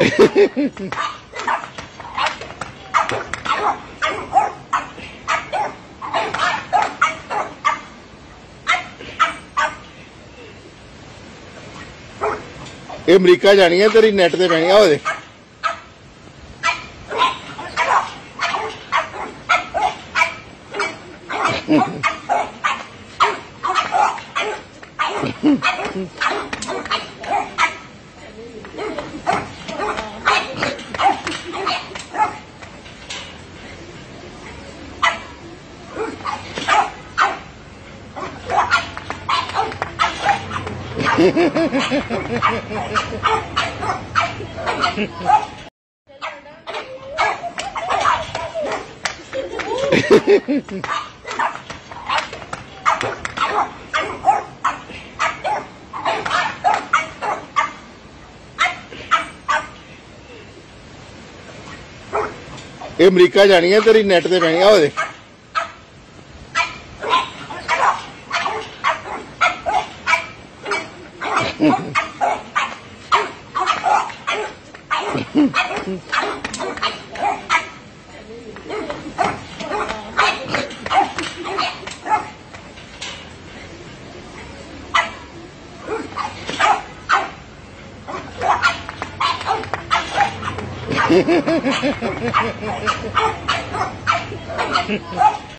ਇਹ ਅਮਰੀਕਾ ਜਾਣੀ ਹੈ ਤੇਰੀ ਨੈਟ ਤੇ ਪੈਣੀ ਆ ਉਹਦੇ ਇਹ ਅਮਰੀਕਾ ਜਾਣੀ ਹੈ ਤੇਰੀ ਨੈਟ ਤੇ ਪੈਣੀ ਆ ਉਹਦੇ